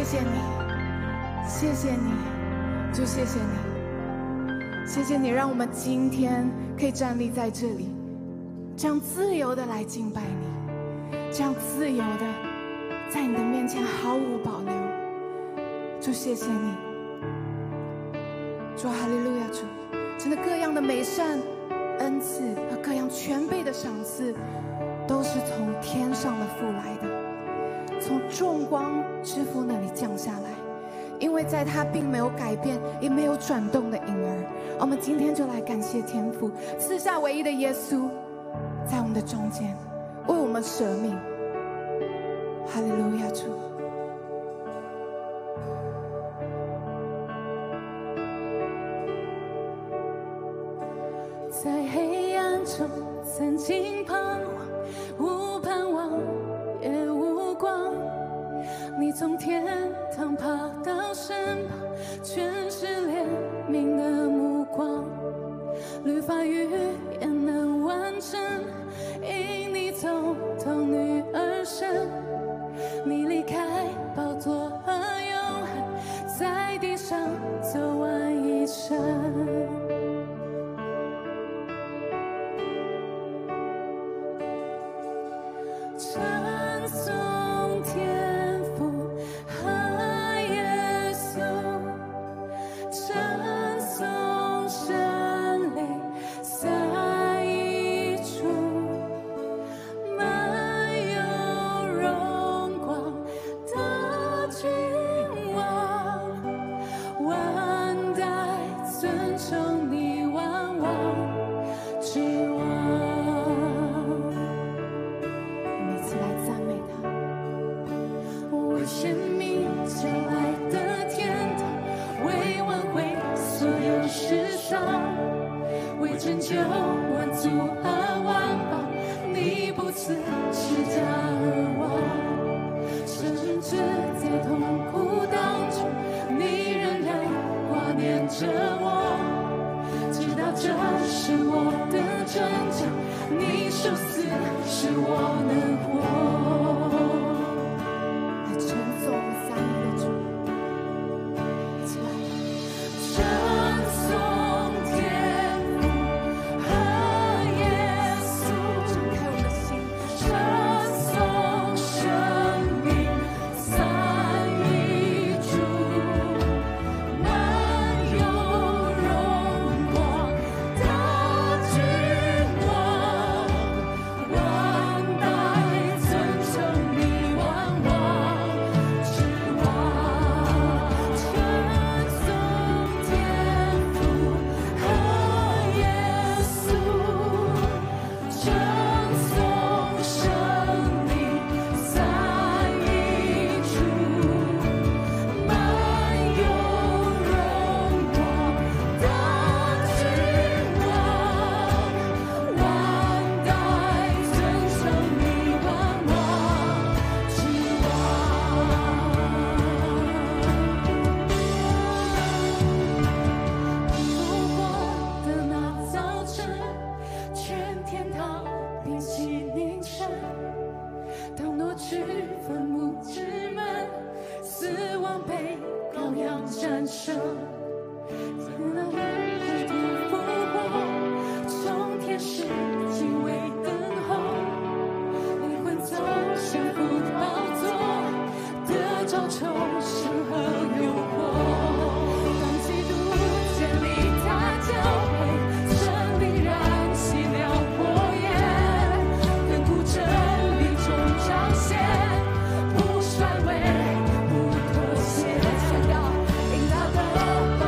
谢你，谢谢你，主，谢谢你，谢谢你，让我们今天可以站立在这里，这样自由的来敬拜你，这样自由的在你的面前毫无保留。主，谢谢你，主，哈利路亚，主，真的各样的美善恩赐和各样全备的赏赐，都是从天上的父来的，从众光之父那里降下来，因为在他并没有改变也没有转动的影儿。我们今天就来感谢天父赐下唯一的耶稣在我们的中间为我们舍命。哈利路亚，主。 在黑暗中曾经彷徨，无盼望也无光，你从天堂爬到身旁，全是怜悯的目光，律法语言能完成，因你从童女而生，你离开宝座和永恒，在地上走完一生。称颂天父和耶稣，称颂神灵在一处，满有荣光的君王，万代尊崇你，万王之王。生命将来的天堂，为挽回所有世上，为拯救万族和万邦，你不辞十架而亡，甚至在痛苦当中，你仍然挂念着我，知道这是我的拯救，你受死使我能活。 不妥协，强调引导的。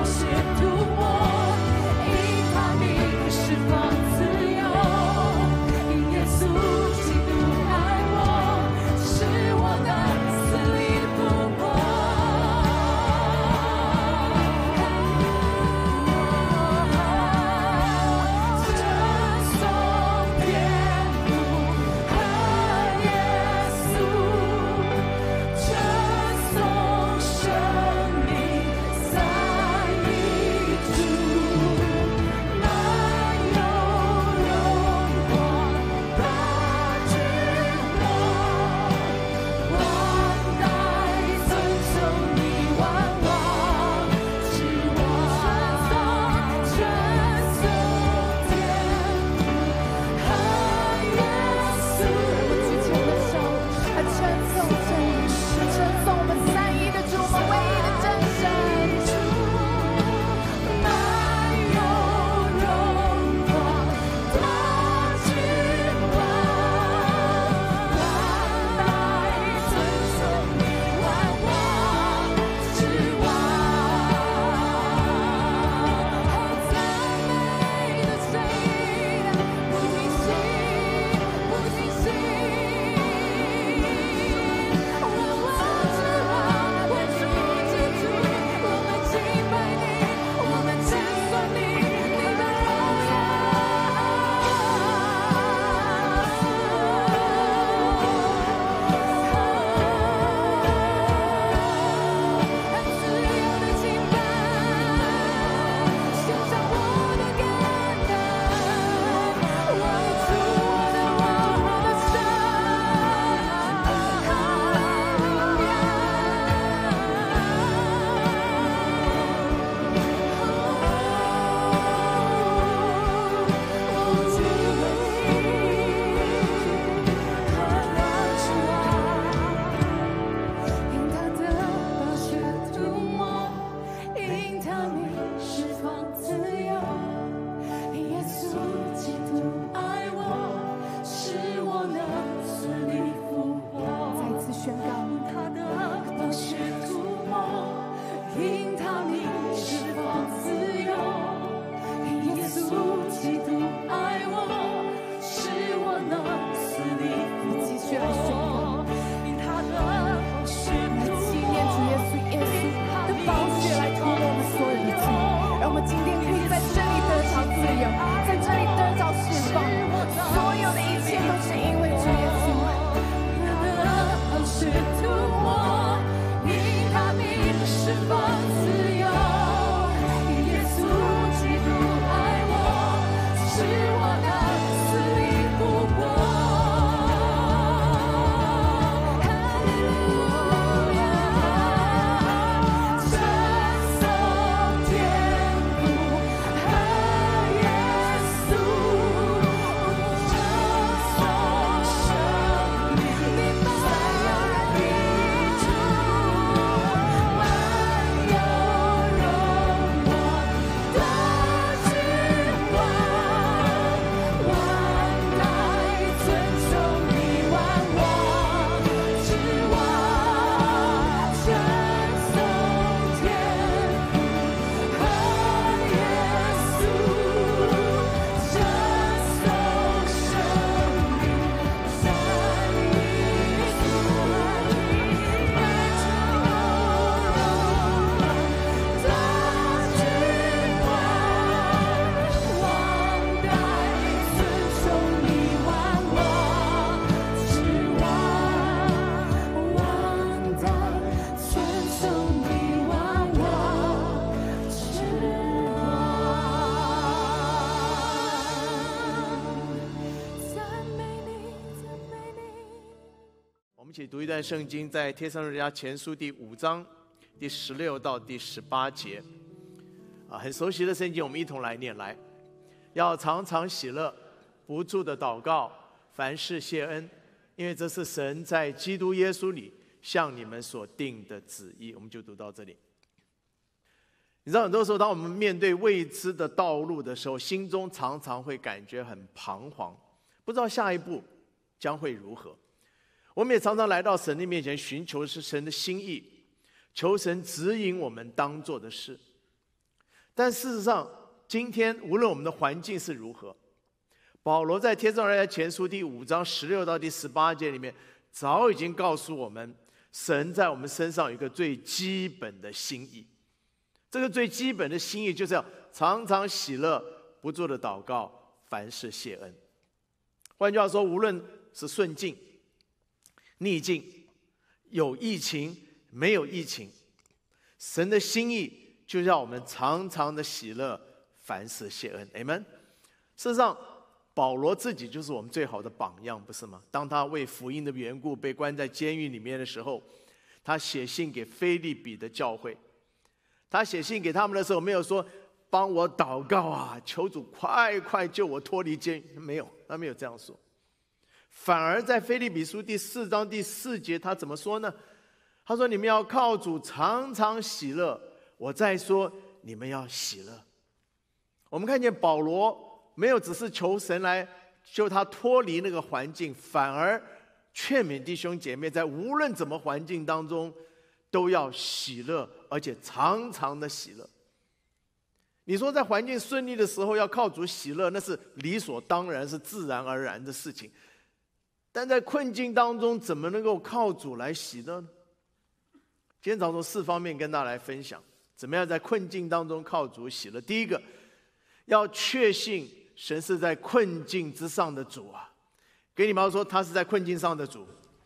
们一起读一段圣经，在帖撒罗尼迦前书第5章第16到第18节。很熟悉的圣经，我们一同来念。来，要常常喜乐，不住的祷告，凡事谢恩，因为这是神在基督耶稣里向你们所定的旨意。我们就读到这里。你知道，很多时候当我们面对未知的道路的时候，心中常常会感觉很彷徨，不知道下一步将会如何。我们也常常来到神的面前，寻求是神的心意，求神指引我们当做的事。但事实上，今天无论我们的环境是如何，保罗在帖撒罗尼迦前书第5章16到第18节里面，早已经告诉我们，神在我们身上有一个最基本的心意。这个最基本的心意就是要常常喜乐，不住的祷告，凡事谢恩。换句话说，无论是顺境、逆境，有疫情没有疫情，神的心意就让我们常常的喜乐，凡事谢恩。 Amen。 事实上，保罗自己就是我们最好的榜样，不是吗？当他为福音的缘故被关在监狱里面的时候，他写信给腓立比的教会，他写信给他们的时候，没有说帮我祷告啊，求主快快救我脱离监狱，没有，他没有这样说。反而在腓立比书第4章第4节，他怎么说呢？他说：“你们要靠主常常喜乐。我再说，你们要喜乐。”我们看见保罗没有只是求神来救他脱离那个环境，反而劝勉弟兄姐妹，在无论怎么环境当中，都要喜乐，而且常常的喜乐。你说在环境顺利的时候要靠主喜乐，那是理所当然，是自然而然的事情。但在困境当中，怎么能够靠主来喜乐呢？今天早上4方面跟大家来分享，怎么样在困境当中靠主喜乐。第一个，要确信神是在困境之上的主啊！给你们说，他是在困境上的主。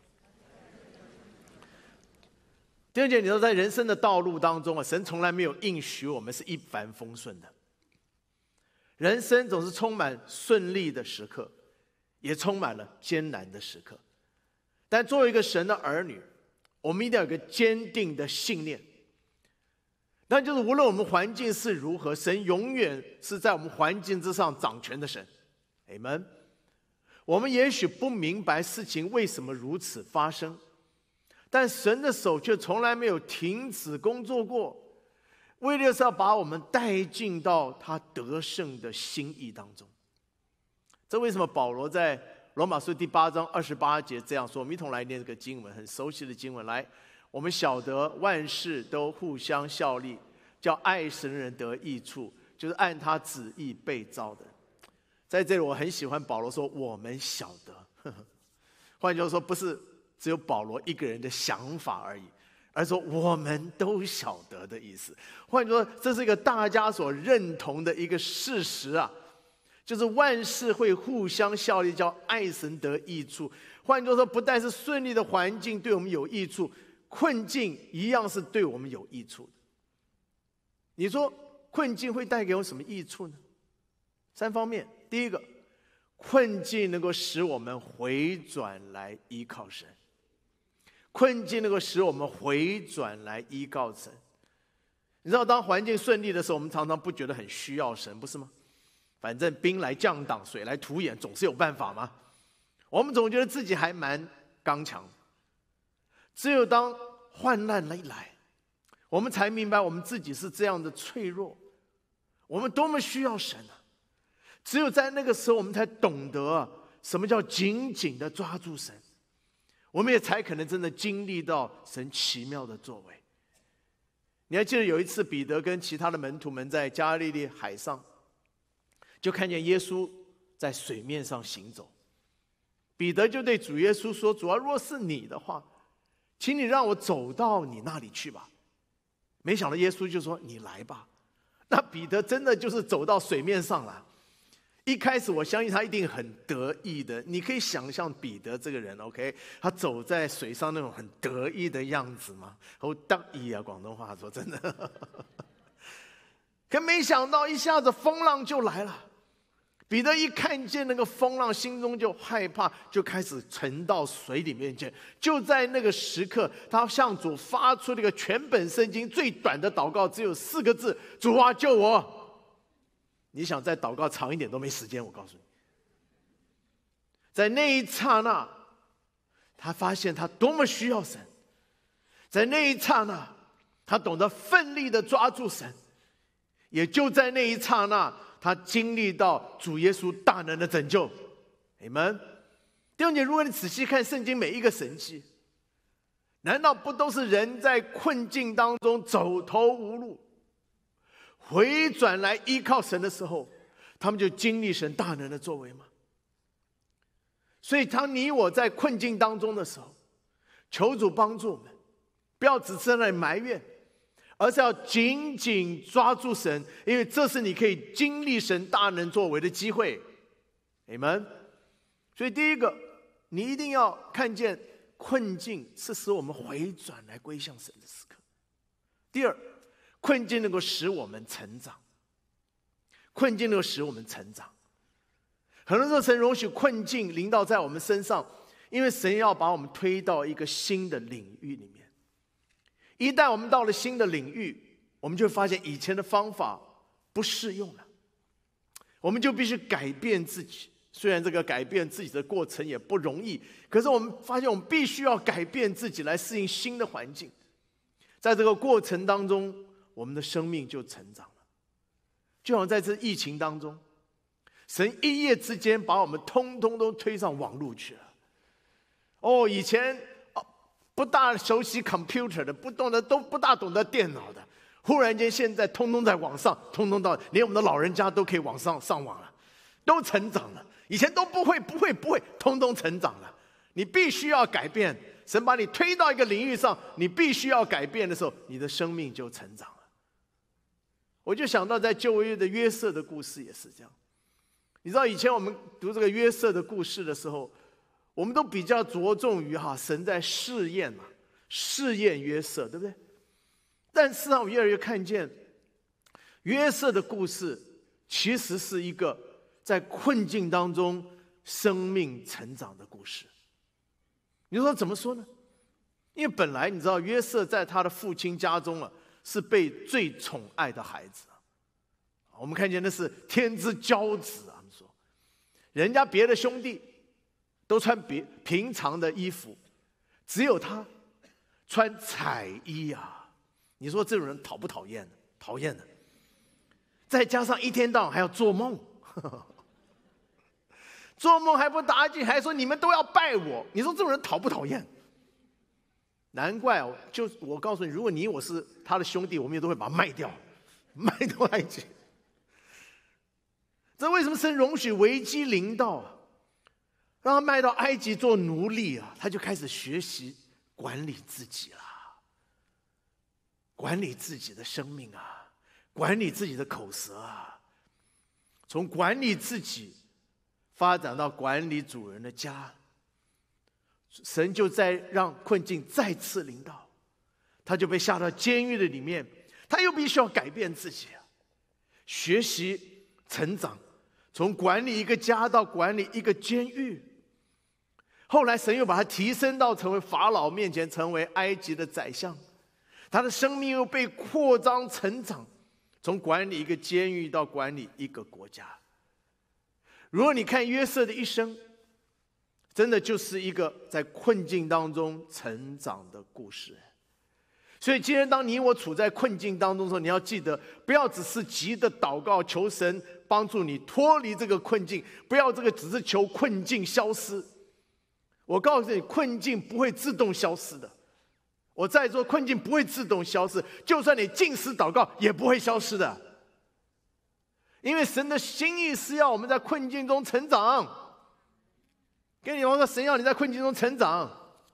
第二点，你说在人生的道路当中啊，神从来没有应许我们是一帆风顺的，人生总是充满顺利的时刻，也充满了艰难的时刻。但作为一个神的儿女，我们一定要有一个坚定的信念，那就是无论我们环境是如何，神永远是在我们环境之上掌权的神。 Amen。 我们也许不明白事情为什么如此发生，但神的手却从来没有停止工作过，为的是要把我们带进到他得胜的心意当中。这为什么保罗在罗马书第8章28节这样说？我们一同来念这个经文，很熟悉的经文。来，我们晓得万事都互相效力，叫爱神的人得益处，就是按他旨意被召的。在这里我很喜欢保罗说我们晓得，换句话说，不是只有保罗一个人的想法而已，而说我们都晓得的意思。换句话说，这是一个大家所认同的一个事实啊，就是万事会互相效力，叫爱神得益处。换句话说，不但是顺利的环境对我们有益处，困境一样是对我们有益处的。你说困境会带给我们什么益处呢？3方面。第一个，困境能够使我们回转来依靠神。困境能够使我们回转来依靠神。你知道，当环境顺利的时候，我们常常不觉得很需要神，不是吗？反正兵来将挡，水来土掩，总是有办法嘛。我们总觉得自己还蛮刚强。只有当患难一来，我们才明白我们自己是这样的脆弱，我们多么需要神啊！只有在那个时候，我们才懂得什么叫紧紧的抓住神，我们也才可能真的经历到神奇妙的作为。你还记得有一次，彼得跟其他的门徒们在加利利海上，就看见耶稣在水面上行走。彼得就对主耶稣说：“主啊，若是你的话，请你让我走到你那里去吧。”没想到耶稣就说：“你来吧。”那彼得真的就是走到水面上了。一开始我相信他一定很得意的，你可以想象彼得这个人 ，OK， 他走在水上那种很得意的样子吗？好得意啊，广东话说真的。可没想到一下子风浪就来了， 彼得一看见那个风浪，心中就害怕，就开始沉到水里面去。就在那个时刻，他向主发出了一个全本圣经最短的祷告，只有4个字：主啊，救我！你想再祷告长一点都没时间，我告诉你。在那一刹那，他发现他多么需要神。在那一刹那，他懂得奋力的抓住神。也就在那一刹那，他经历到主耶稣大能的拯救。阿们。弟兄姐妹，如果你仔细看圣经每一个神迹，难道不都是人在困境当中走投无路，回转来依靠神的时候，他们就经历神大能的作为吗？所以当你我在困境当中的时候，求主帮助我们，不要只是在那里埋怨，而是要紧紧抓住神，因为这是你可以经历神大能作为的机会。阿们。所以第一个，你一定要看见困境是使我们回转来归向神的时刻。第二，困境能够使我们成长。困境能够使我们成长。很多时候神容许困境临到在我们身上，因为神要把我们推到一个新的领域里面。一旦我们到了新的领域，我们就会发现以前的方法不适用了，我们就必须改变自己。虽然这个改变自己的过程也不容易，可是我们发现我们必须要改变自己来适应新的环境。在这个过程当中，我们的生命就成长了。就像在这疫情当中，神一夜之间把我们通通都推上网路去了。以前不大熟悉 computer 的，都不大懂得电脑的，忽然间现在通通在网上，通通到连我们的老人家都可以网上上网了，都成长了。以前都不会，通通成长了。你必须要改变，神把你推到一个领域上，你必须要改变的时候，你的生命就成长了。我就想到在旧约的约瑟的故事也是这样。你知道以前我们读这个约瑟的故事的时候，我们都比较着重于神在试验约瑟，对不对？但事实上我越来越看见约瑟的故事其实是一个在困境当中生命成长的故事。你说怎么说呢？因为本来你知道约瑟在他的父亲家中是被最宠爱的孩子。我们看见那是天之骄子啊，说人家别的兄弟都穿平常的衣服，只有他穿彩衣啊！你说这种人讨不讨厌？讨厌的。再加上一天到晚还要做梦，做梦还不打紧，还说你们都要拜我。你说这种人讨不讨厌？难怪我告诉你，如果我是他的兄弟，我们也都会把他卖掉，卖到埃及。这为什么神容许危机临到让他卖到埃及做奴隶他就开始学习管理自己了，管理自己的生命管理自己的口舌从管理自己发展到管理主人的家。神就在让困境再次临到，他就被下到监狱的里面，他又必须要改变自己学习成长，从管理一个家到管理一个监狱。后来神又把他提升到成为法老面前，成为埃及的宰相。他的生命又被扩张成长，从管理一个监狱到管理一个国家。如果你看约瑟的一生，真的就是一个在困境当中成长的故事。所以今天当你我处在困境当中的时候，你要记得不要只是急的祷告求神帮助你脱离这个困境，不要只是求困境消失。我告诉你，困境不会自动消失的。我再说，困境不会自动消失，就算你禁食祷告也不会消失的。因为神的心意是要我们在困境中成长。跟你说，神要你在困境中成长。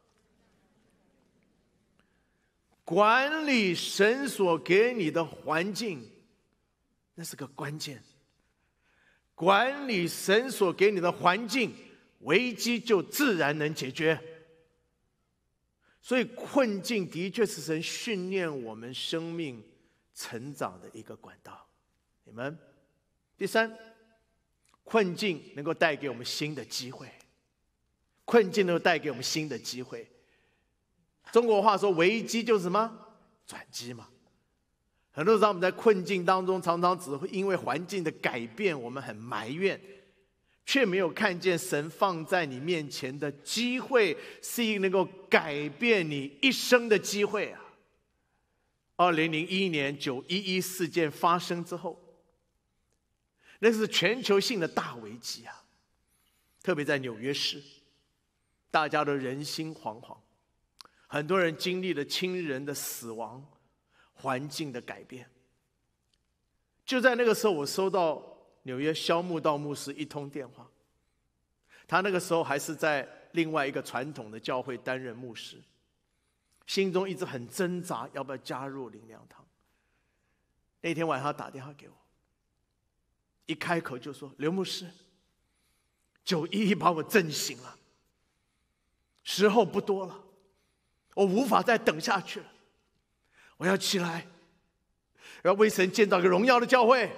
管理神所给你的环境，那是个关键。管理神所给你的环境，危机就自然能解决。所以困境的确是神训练我们生命成长的一个管道。你们第三， 困境能够带给我们新的机会，困境能够带给我们新的机会。中国话说，危机就是什么？转机嘛。很多时候我们在困境当中，常常只会因为环境的改变，我们很埋怨，却没有看见神放在你面前的机会，是一个能够改变你一生的机会啊。2001年911事件发生之后，那是全球性的大危机啊，特别在纽约市，大家都人心惶惶，很多人经历了亲人的死亡，环境的改变。就在那个时候，我收到纽约萧慕道牧师一通电话，他那个时候还是在另外一个传统的教会担任牧师，心中一直很挣扎，要不要加入灵粮堂。那天晚上他打电话给我，一开口就说：“刘牧师，911把我震醒了，时候不多了，我无法再等下去了，我要起来，要为神建造一个荣耀的教会。”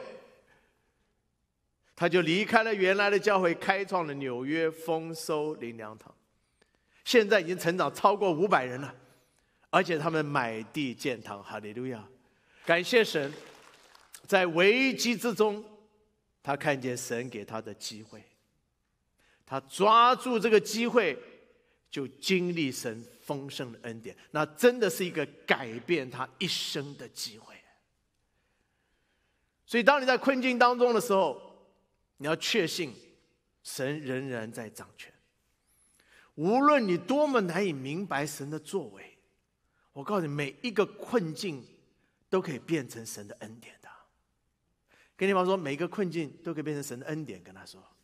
他就离开了原来的教会，开创了纽约丰收灵粮堂，现在已经成长超过500人了，而且他们买地建堂。哈利路亚！感谢神，在危机之中，他看见神给他的机会，他抓住这个机会，就经历神丰盛的恩典。那真的是一个改变他一生的机会。所以当你在困境当中的时候，你要确信神仍然在掌权。无论你多么难以明白神的作为，我告诉你，每一个困境都可以变成神的恩典的。跟你们说，每一个困境都可以变成神的恩典，跟他说。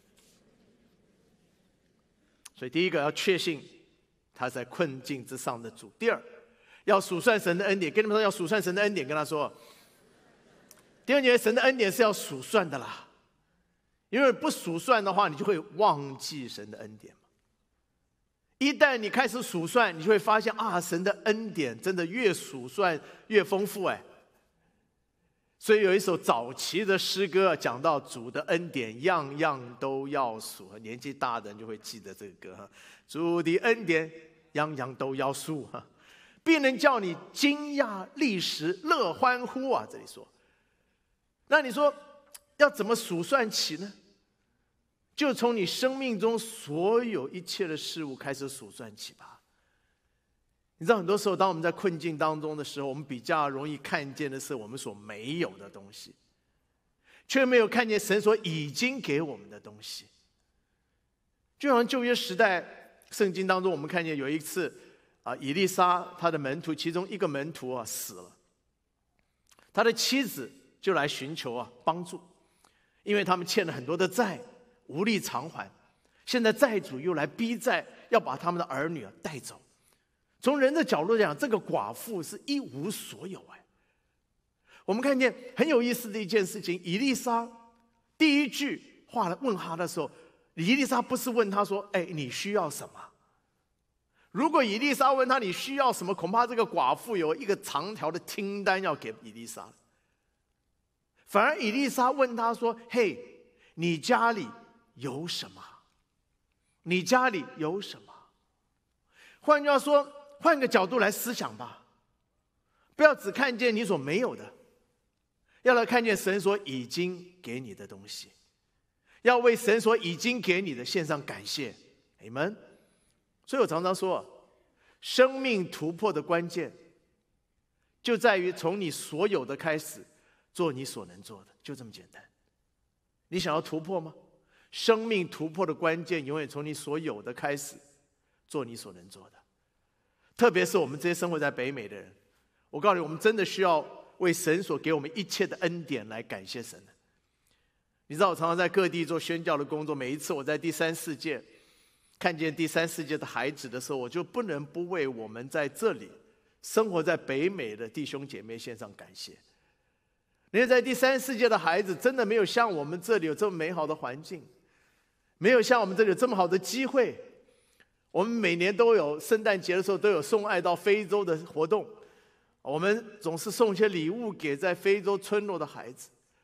所以第一个要确信他在困境之上的主。第二，要数算神的恩典。跟你们说，要数算神的恩典，跟他说。第二节，神的恩典是要数算的啦，因为不数算的话，你就会忘记神的恩典嘛。一旦你开始数算，你就会发现啊，神的恩典真的越数算越丰富哎。所以有一首早期的诗歌讲到主的恩典样样都要数，年纪大的人就会记得这个歌。主的恩典样样都要数，必能叫你惊讶立时乐欢呼啊！这里说，那你说要怎么数算起呢？就从你生命中所有一切的事物开始数算起吧。你知道很多时候当我们在困境当中的时候，我们比较容易看见的是我们所没有的东西，却没有看见神所已经给我们的东西。就好像旧约时代圣经当中，我们看见有一次以利沙他的门徒其中一个门徒死了，他的妻子就来寻求帮助，因为他们欠了很多的债，无力偿还，现在债主又来逼债，要把他们的儿女带走。从人的角度讲，这个寡妇是一无所有哎。我们看见很有意思的一件事情，以利沙第一句话来问他的时候，以利沙不是问他说：“哎，你需要什么？”如果以利沙问他你需要什么，恐怕这个寡妇有一个长条的清单要给以利沙。反而以利沙问他说：“嘿，你家里有什么？你家里有什么？”换句话说，换个角度来思想吧，不要只看见你所没有的，要来看见神所已经给你的东西，要为神所已经给你的献上感谢。阿们。所以我常常说，生命突破的关键就在于从你所有的开始，做你所能做的，就这么简单。你想要突破吗？生命突破的关键永远从你所有的开始，做你所能做的。特别是我们这些生活在北美的人，我告诉你，我们真的需要为神所给我们一切的恩典来感谢神。你知道我常常在各地做宣教的工作，每一次我在第三世界看见第三世界的孩子的时候，我就不能不为我们在这里生活在北美的弟兄姐妹献上感谢。因为在第三世界的孩子真的没有像我们这里有这么美好的环境，没有像我们这里有这么好的机会。我们每年都有圣诞节的时候都有送爱到非洲的活动，我们总是送一些礼物给在非洲村落的孩子。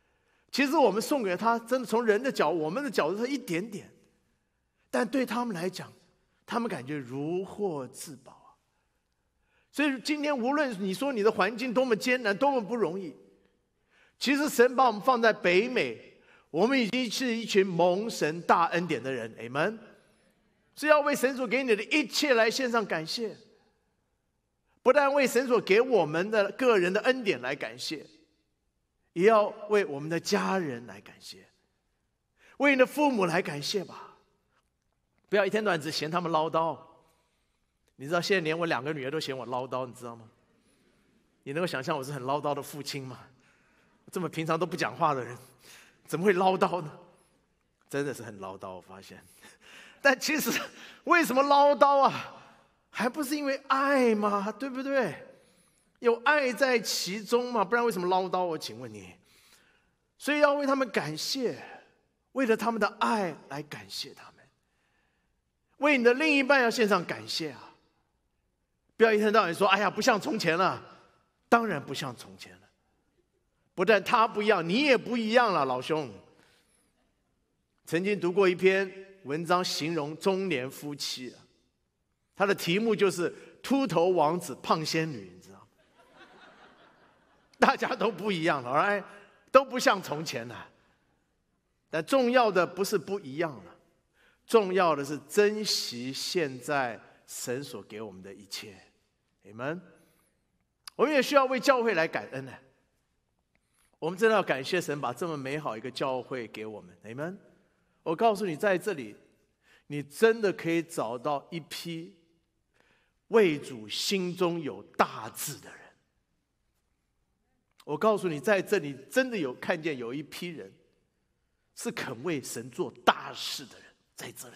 其实我们送给他，真的从人的角，我们的角度是一点点，但对他们来讲，他们感觉如获至宝啊。所以今天无论你说你的环境多么艰难，多么不容易，其实神把我们放在北美，我们已经是一群蒙神大恩典的人 Amen， 是要为神所给你的一切来献上感谢，不但为神所给我们的个人的恩典来感谢，也要为我们的家人来感谢，为你的父母来感谢吧。不要一天到晚只嫌他们唠叨。你知道现在连我2个女儿都嫌我唠叨，你知道吗？你能够想象我是很唠叨的父亲吗？这么平常都不讲话的人，怎么会唠叨呢？真的是很唠叨，我发现。但其实为什么唠叨啊？还不是因为爱吗？对不对？有爱在其中嘛，不然为什么唠叨？我请问你。所以要为他们感谢，为了他们的爱来感谢他们。为你的另一半要献上感谢啊！不要一天到晚说：“哎呀，不像从前了。”当然不像从前了。不但他不一样，你也不一样了，老兄。曾经读过一篇文章，形容中年夫妻，他的题目就是“秃头王子胖仙女”，你知道吗？大家都不一样了，哎，都不像从前了。但重要的不是不一样了，重要的是珍惜现在神所给我们的一切。Amen。我们也需要为教会来感恩呢。我们真的要感谢神把这么美好一个教会给我们。Amen。我告诉你，在这里，你真的可以找到一批为主心中有大志的人。我告诉你，在这里真的有看见有一批人是肯为神做大事的人，在这里。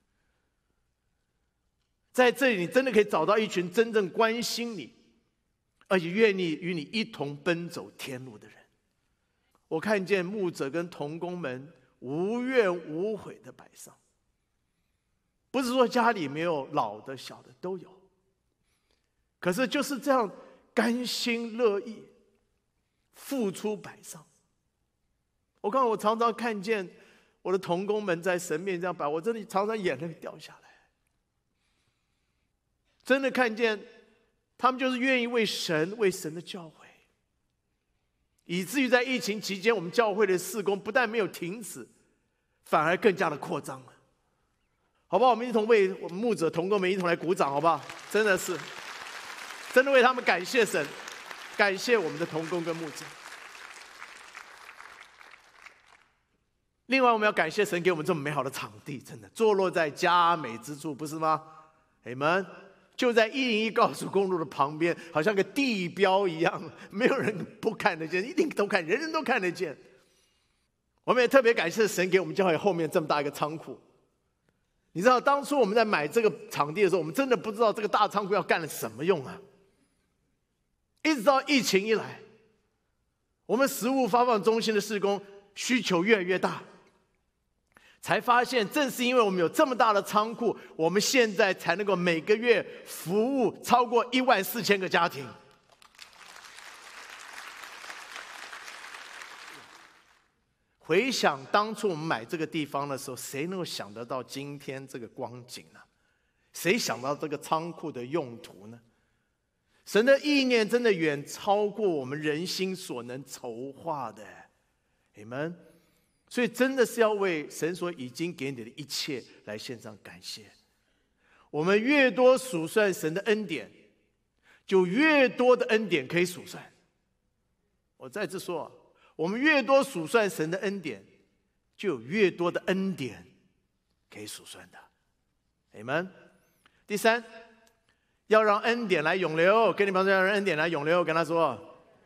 在这里，你真的可以找到一群真正关心你，而且愿意与你一同奔走天路的人。我看见牧者跟同工们无怨无悔的摆上，不是说家里没有老的小的都有，可是就是这样甘心乐意付出摆上。我常常看见我的同工们在神面前这样摆，我真的常常眼泪掉下来。真的看见他们就是愿意为神的教会，以至于在疫情期间，我们教会的事工不但没有停止，反而更加的扩张了。好不好？我们一同为我们牧者同工们一同来鼓掌，好不好？真的是，真的为他们感谢神，感谢我们的同工跟牧者。另外，我们要感谢神给我们这么美好的场地，真的坐落在佳美之处，不是吗？你们就在101高速公路的旁边，好像个地标一样，没有人不看得见，一定都看，人人都看得见。我们也特别感谢神给我们教会后面这么大一个仓库。你知道，当初我们在买这个场地的时候，我们真的不知道这个大仓库要干了什么用啊！一直到疫情一来，我们食物发放中心的事工需求越来越大，才发现正是因为我们有这么大的仓库，我们现在才能够每个月服务超过14000个家庭。回想当初我们买这个地方的时候，谁能够想得到今天这个光景呢？谁想到这个仓库的用途呢？神的意念真的远超过我们人心所能筹划的。Amen。所以真的是要为神所已经给你的一切来献上感谢。我们越多数算神的恩典，就越多的恩典可以数算。我再次说，我们越多数算神的恩典，就有越多的恩典可以数算的。Amen。第三，要让恩典来永流。跟你朋友说，要让恩典来永流，跟他说。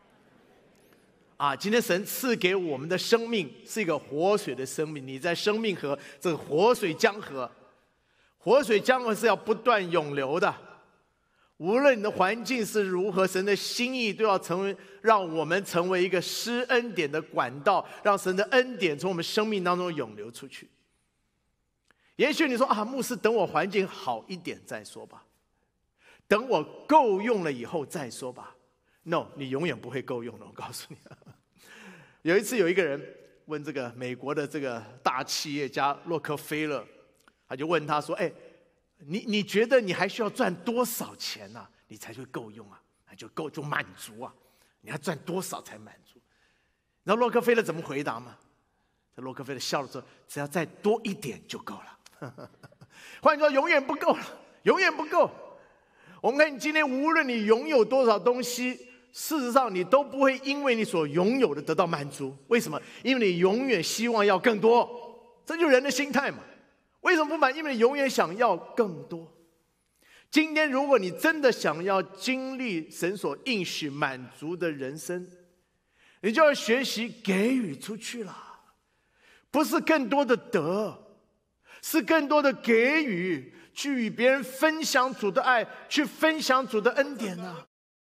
今天神赐给我们的生命是一个活水的生命，你在生命河，这个活水江河，活水江河是要不断永流的。无论你的环境是如何，神的心意都要让我们成为一个施恩典的管道，让神的恩典从我们生命当中涌流出去。也许你说牧师，等我环境好一点再说吧，等我够用了以后再说吧。No， 你永远不会够用的，我告诉你。有一次有一个人问这个美国的这个大企业家洛克菲勒，他就问他说：“哎，你觉得你还需要赚多少钱啊，你才会够用啊？就满足啊？你要赚多少才满足？”然后洛克菲勒怎么回答吗？这洛克菲勒笑了说：“只要再多一点就够了。”换句话说，永远不够了，永远不够。我们看，今天无论你拥有多少东西，事实上你都不会因为你所拥有的得到满足。为什么？因为你永远希望要更多，这就是人的心态嘛。为什么不满？因为你永远想要更多。今天如果你真的想要经历神所应许满足的人生，你就要学习给予出去了，不是更多的得，是更多的给予，去与别人分享主的爱，去分享主的恩典啊。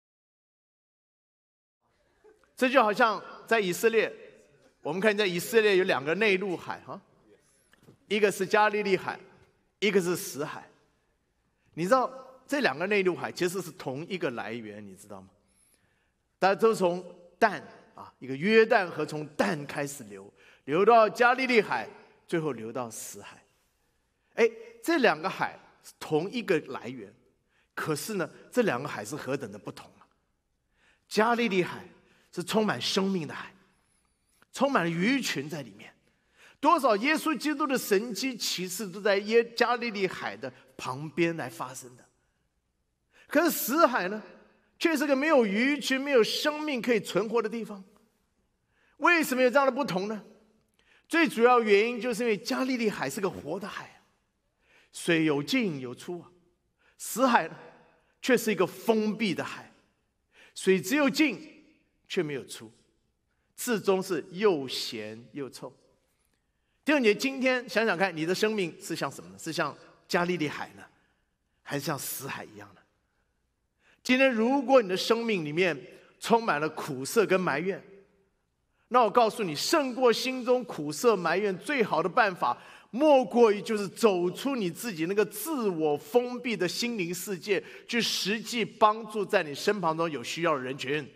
这就好像在以色列，我们看在以色列有2个内陆海哈，一个是加利利海，一个是死海。你知道这2个内陆海其实是同一个来源，你知道吗？大家都从但啊，一个约旦河从但开始流到加利利海，最后流到死海。哎，这2个海是同一个来源，可是呢，这2个海是何等的不同啊！加利利海是充满生命的海，充满了鱼群在里面，多少耶稣基督的神迹奇事都在加利利海的旁边来发生的。可是死海呢，却是个没有鱼群、没有生命可以存活的地方。为什么有这样的不同呢？最主要原因就是因为加利利海是个活的海，水有进有出啊。死海呢，却是一个封闭的海，水只有进却没有出，至终是又咸又臭。弟兄姐妹，今天想想看，你的生命是像什么呢？是像加利利海呢，还是像死海一样呢？今天如果你的生命里面充满了苦涩跟埋怨，那我告诉你，胜过心中苦涩埋怨最好的办法，莫过于就是走出你自己那个自我封闭的心灵世界，去实际帮助在你身旁中有需要的人群。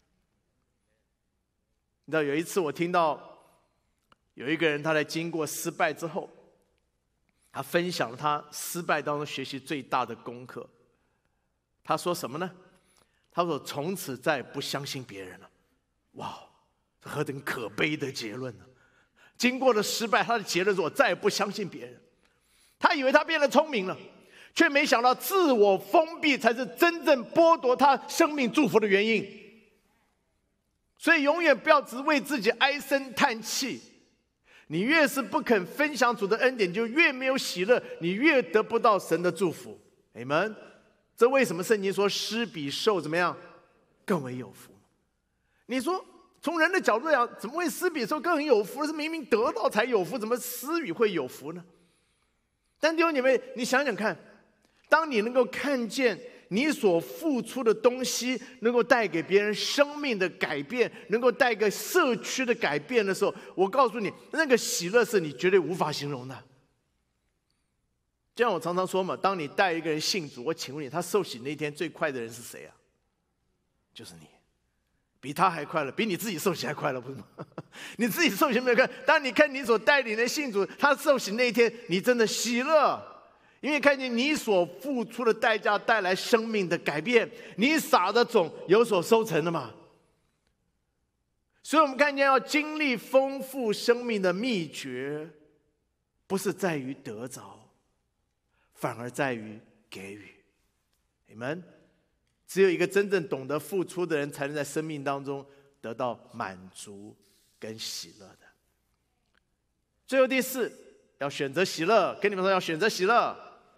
你知道有一次我听到有一个人，他在经过失败之后，他分享了他失败当中学习最大的功课。他说什么呢？他说从此再也不相信别人了。哇，何等可悲的结论呢！经过了失败，他的结论是我再也不相信别人。他以为他变得聪明了，却没想到自我封闭才是真正剥夺他生命祝福的原因。所以永远不要只为自己唉声叹气，你越是不肯分享主的恩典，就越没有喜乐，你越得不到神的祝福。阿们。这为什么圣经说施比受怎么样更为有福？你说从人的角度讲，怎么会施比受更有福？是明明得到才有福，怎么施予会有福呢？但弟兄姐妹，你想想看，当你能够看见你所付出的东西能够带给别人生命的改变，能够带给社区的改变的时候，我告诉你，那个喜乐是你绝对无法形容的。就像我常常说嘛，当你带一个人信主，我请问你，他受洗那天最快的人是谁啊？就是你，比他还快乐，比你自己受洗还快乐，不是吗？你自己受洗没有看，当你看你所带领的信主，他受洗那一天，你真的喜乐，因为看见你所付出的代价带来生命的改变，你撒的种有所收成的嘛。所以我们看见要经历丰富生命的秘诀，不是在于得着，反而在于给予。你们只有一个真正懂得付出的人，才能在生命当中得到满足跟喜乐的。最后第4，要选择喜乐。跟你们说，要选择喜乐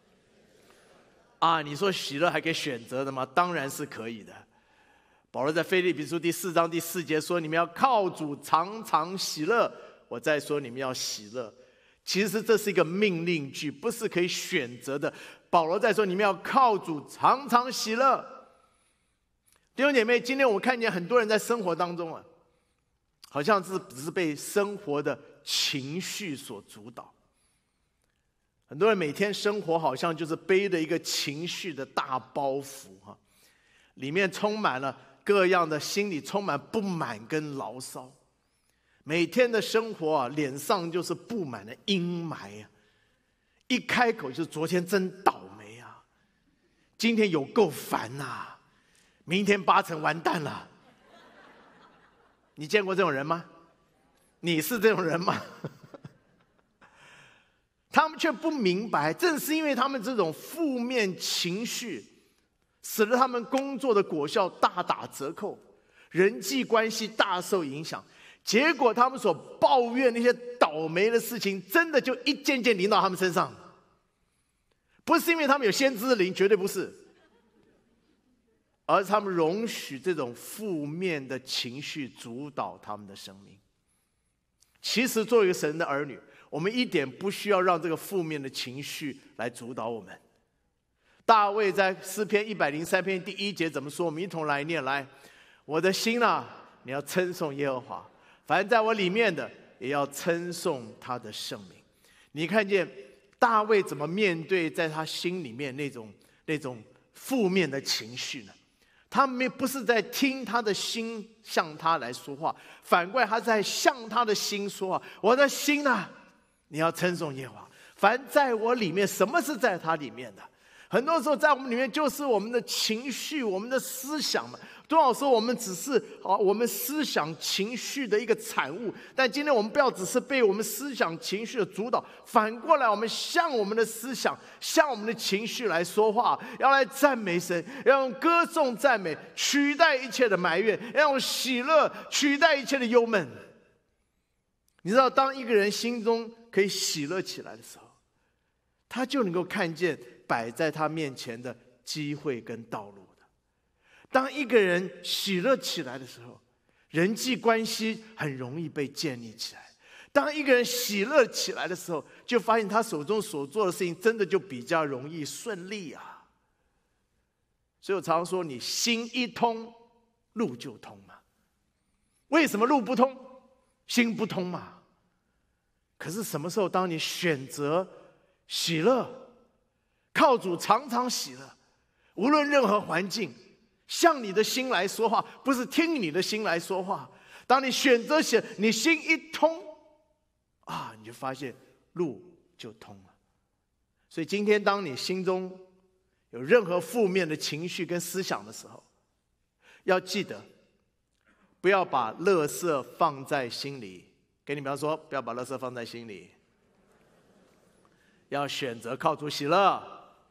啊！你说喜乐还可以选择的吗？当然是可以的。保罗在腓立比书第4章第4节说：“你们要靠主常常喜乐。”我再说，你们要喜乐。其实这是一个命令句，不是可以选择的。保罗在说，你们要靠主常常喜乐。弟兄姐妹，今天我看见很多人在生活当中啊，好像只是被生活的情绪所主导。很多人每天生活好像就是背着一个情绪的大包袱哈，里面充满了各样的心理，充满不满跟牢骚。 每天的生活啊，脸上就是布满了阴霾啊，一开口就是昨天真倒霉啊，今天有够烦啊，明天8成完蛋了。你见过这种人吗？你是这种人吗？他们却不明白，正是因为他们这种负面情绪，使得他们工作的果效大打折扣，人际关系大受影响。结果他们所抱怨那些倒霉的事情，真的就一件件临到他们身上。不是因为他们有先知的灵，绝对不是，而是他们容许这种负面的情绪主导他们的生命。其实作为一个神的儿女，我们一点不需要让这个负面的情绪来主导我们。大卫在诗篇103篇第1节怎么说？我们一同来念来：我的心啊，你要称颂耶和华，凡在我里面的也要称颂他的圣名。你看见大卫怎么面对在他心里面那种负面的情绪呢？他不是在听他的心向他来说话，反过来他在向他的心说话。我的心啊，你要称颂耶和华，凡在我里面。什么是在他里面的？很多时候在我们里面就是我们的情绪，我们的思想嘛。多少时候我们只是我们思想情绪的一个产物，但今天我们不要只是被我们思想情绪的主导，反过来我们向我们的思想，向我们的情绪来说话，要来赞美神，要用歌颂赞美取代一切的埋怨，要用喜乐取代一切的忧闷。你知道，当一个人心中可以喜乐起来的时候，他就能够看见摆在他面前的机会跟道路。当一个人喜乐起来的时候，人际关系很容易被建立起来。当一个人喜乐起来的时候，就发现他手中所做的事情真的就比较容易顺利啊。所以我常说，你心一通，路就通嘛。为什么路不通？心不通嘛。可是什么时候当你选择喜乐，靠主常常喜乐，无论任何环境，向你的心来说话，不是听你的心来说话。当你选择写，你心一通啊，你就发现路就通了。所以今天当你心中有任何负面的情绪跟思想的时候，要记得不要把垃圾放在心里。跟你比方说，不要把垃圾放在心里，要选择靠主喜乐。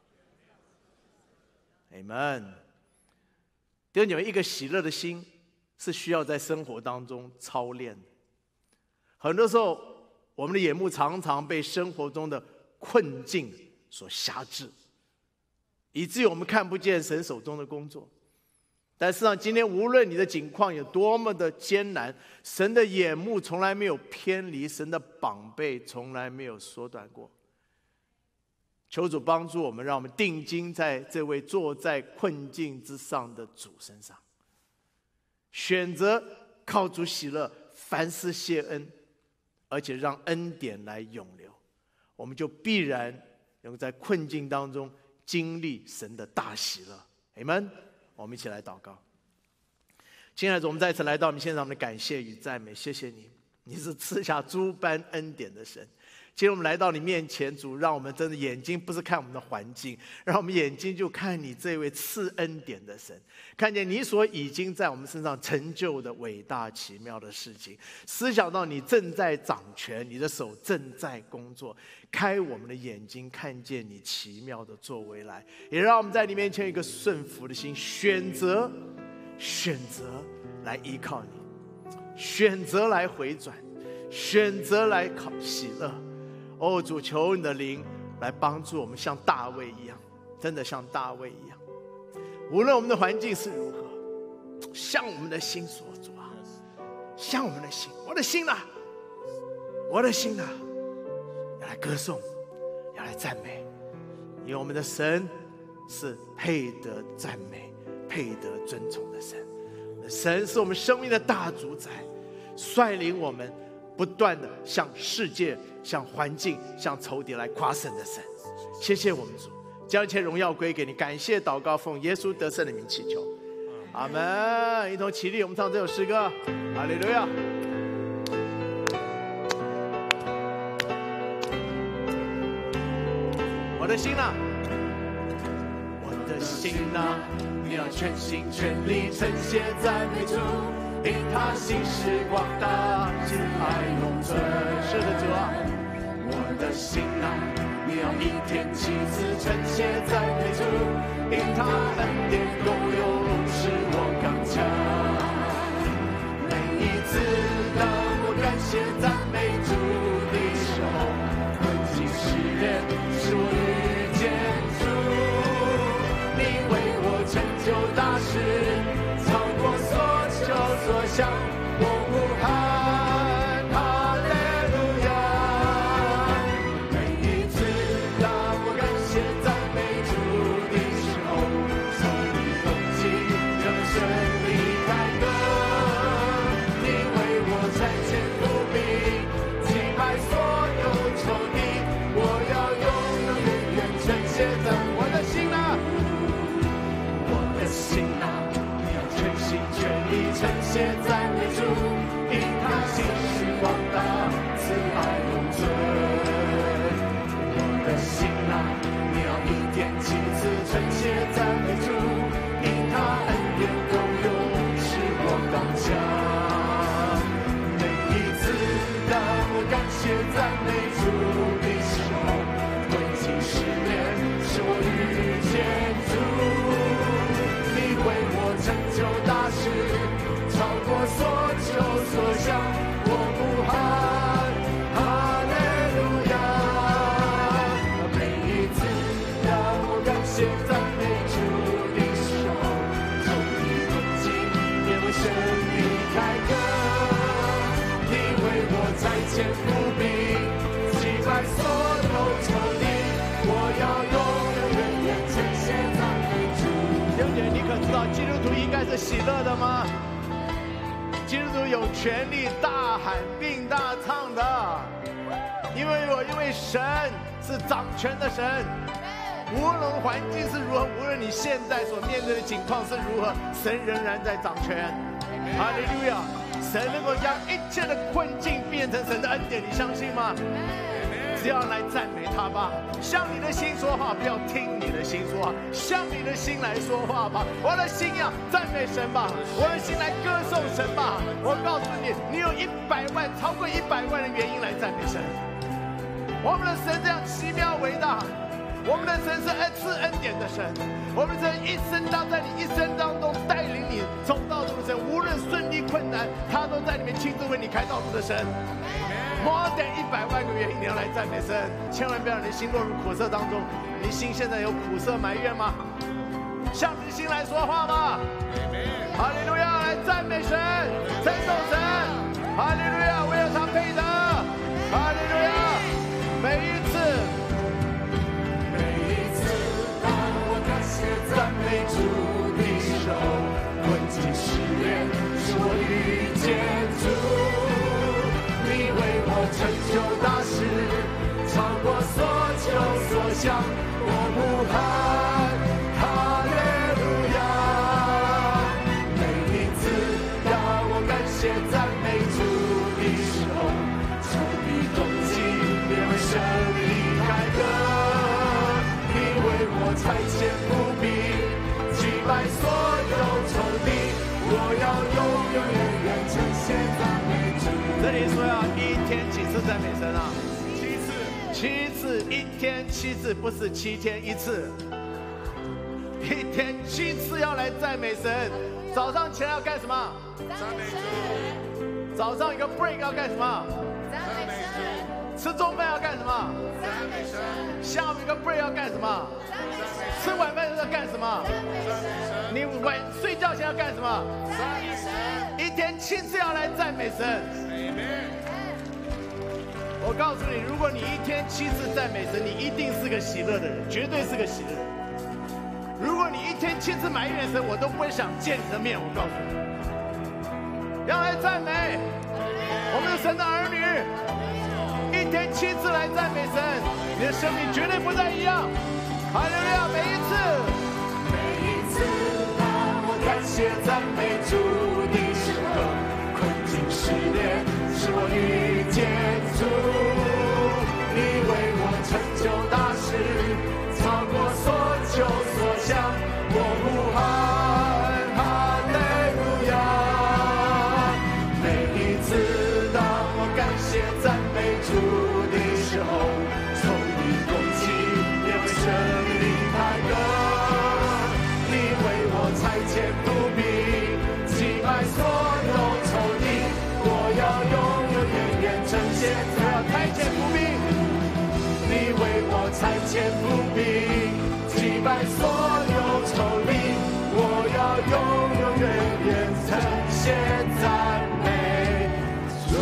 Amen。 弟兄姐妹，一个喜乐的心是需要在生活当中操练的。很多时候，我们的眼目常常被生活中的困境所辖制，以至于我们看不见神手中的工作。但事实上，今天无论你的境况有多么的艰难，神的眼目从来没有偏离，神的膀臂从来没有缩短过。求主帮助我们，让我们定睛在这位坐在困境之上的主身上，选择靠主喜乐，凡事谢恩，而且让恩典来永留，我们就必然能够在困境当中经历神的大喜乐。Amen。 我们一起来祷告。亲爱的主，我们再次来到我们现场的感谢与赞美，谢谢你，你是赐下诸般恩典的神。今天我们来到你面前，主，让我们真的眼睛不是看我们的环境，让我们眼睛就看你这位赐恩典的神，看见你所已经在我们身上成就的伟大奇妙的事情，思想到你正在掌权，你的手正在工作，开我们的眼睛，看见你奇妙的作为来，也让我们在你面前有一个顺服的心，选择来依靠你，选择来回转，选择来喜乐。哦，主，求你的灵来帮助我们，像大卫一样，真的像大卫一样。无论我们的环境是如何，向我们的心说，主啊，向我们的心，我的心啊，我的心啊，要来歌颂，要来赞美，因为我们的神是配得赞美、配得尊崇的神。神是我们生命的大主宰，率领我们不断的向世界、向环境、向仇敌来夸胜的神。谢谢我们主，将一切荣耀归给你。感谢祷告，奉耶稣得胜的名祈求，阿门。一同起立，我们唱这首诗歌，哈利路亚。 的心啊，我的心啊，你要全心全力称谢赞美主，因他心是广大，慈爱永存。是的，主啊，我的心啊，你要一天7次称谢赞美主，因他恩典够用，使我刚强。每一次当我感谢赞美主的时候，困境试炼使我遇见主，你为我成就大事，超过所求所想，我呼喊哈利路亚。每一次当我感谢赞美主的时候，从你动机就能顺利开歌，你为我拆迁伏笔，击败所有仇敌，我要永永远远称谢赞我的心啊，我的心啊，你要全心全意称谢赞美主，因他心是广大，慈爱永存。我的心啊，你要一天7次称谢赞美主，因他恩典够用，使我刚强。每一次当我感谢赞美主的时候，困境试炼使我遇见主，你为我成就大事，超过所求所想，我呼喊哈利路亚。每一次当我感谢赞美主的时候，从你动机也会胜利开歌，你为我拆迁伏笔，击败所有仇敌，我要永永远远称谢赞美主。弟兄姐妹，你可知道基督徒应该是喜乐的吗？基督徒有权利大喊并大唱的，因为神是掌权的神，无论环境是如何，无论你现在所面对的情况是如何，神仍然在掌权。哈利路亚！神能够将一切的困境变成神的恩典，你相信吗？只要来赞美他吧，向你的心说话，不要听你的心说话，向你的心来说话吧。我的心呀，赞美神吧，我的心来歌颂神吧。我告诉你，你有100万，超过100万的原因来赞美神。我们的神这样奇妙伟大，我们的神是赐恩典的神，我们的神在你一生当中带领你走道路的神，无论顺利困难，他都在里面亲自为你开道路的神。more than100万个原因你要来赞美神，千万不要让你的心落入苦涩当中。你心现在有苦涩埋怨吗？向你的心来说话吗？哈利路亚！来赞美神，称颂神，哈利路亚！唯有他配得，哈利路亚！每一次当我感谢赞美主的时候，困境试炼使我遇见主，你为我成就大事，超过所求所想，我呼喊哈利路亚。每一次当我感谢赞美主的时候，仇敌攻击也会胜利开歌，你为我拆迁伏笔，击败所有仇敌，我要永永远远称谢赞美主。这里说要一天几次赞美神啊？7次，一天7次，不是7天1次，一天7次要来赞美神。早上起来要干什么？赞美神。早上一个 break 要干什么？赞美神。吃中饭要干什么？赞美神。下午一个 break 要干什么？赞美神。吃晚饭要干什么？赞美神。你睡觉前要干什么？赞美神。一天7次要来赞美神。我告诉你，如果你一天7次赞美神，你一定是个喜乐的人，绝对是个喜乐的人。如果你一天7次埋怨神，我都不会想见你的面。我告诉你，要来赞美我们的神的儿女，一天7次来赞美神，你的生命绝对不再一样。哈利路亚！每一次当我感谢赞美主的时候，困境试炼使我遇见主，你为我成就大事， 击败所有仇敌，我要永永远远称谢赞美主。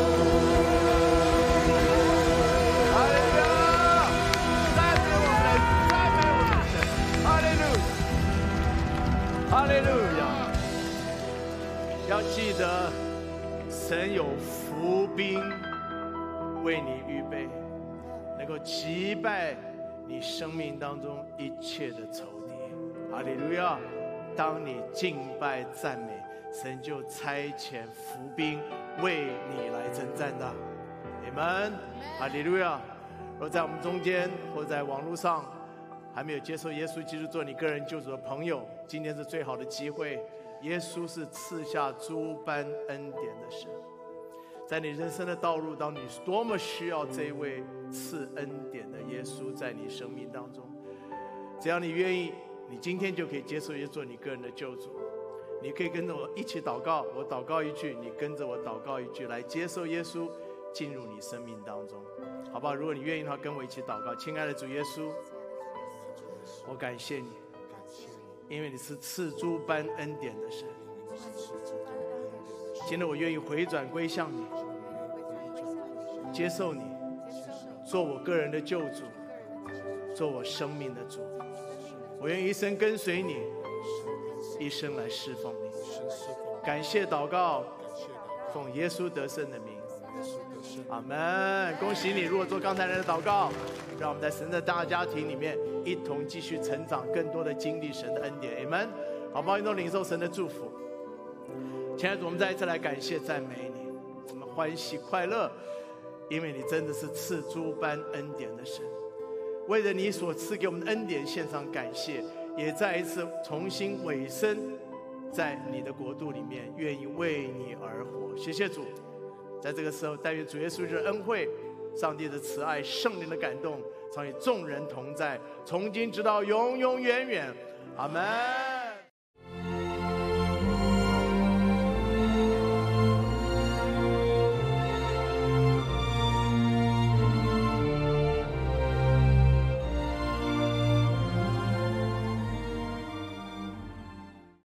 哈利路亚！赞美我们的，赞美我们的神！哈利路亚！哈利路亚！要记得，神有伏兵为你预备，能够击败你生命当中一切的仇敌。哈利路亚！当你敬拜赞美，神就差遣伏兵为你来征战的。阿们！哈利路亚！若在我们中间或在网络上还没有接受耶稣基督做你个人救主的朋友，今天是最好的机会。耶稣是赐下诸般恩典的神，在你人生的道路当中，你多么需要这位赐恩典的耶稣在你生命当中。只要你愿意，你今天就可以接受耶稣做你个人的救主。你可以跟着我一起祷告，我祷告一句，你跟着我祷告一句，来接受耶稣进入你生命当中，好不好？如果你愿意的话，跟我一起祷告。亲爱的主耶稣，我感谢你，因为你是赐诸般恩典的神。今天我愿意回转归向你，接受你，做我个人的救主，做我生命的主。我愿意一生跟随你，一生来侍奉你。感谢祷告，奉耶稣得胜的名，阿们。恭喜你！如果做刚才人的祷告，让我们在神的大家庭里面一同继续成长，更多的经历神的恩典，阿们。好不好？一同领受神的祝福。亲爱的主，我们再一次来感谢赞美你，我们欢喜快乐，因为你真的是赐诸般恩典的神。为了你所赐给我们的恩典献上感谢，也再一次重新委身在你的国度里面，愿意为你而活。谢谢主，在这个时候，但愿主耶稣的恩惠、上帝的慈爱、圣灵的感动，常与众人同在，从今直到永永远远。阿们。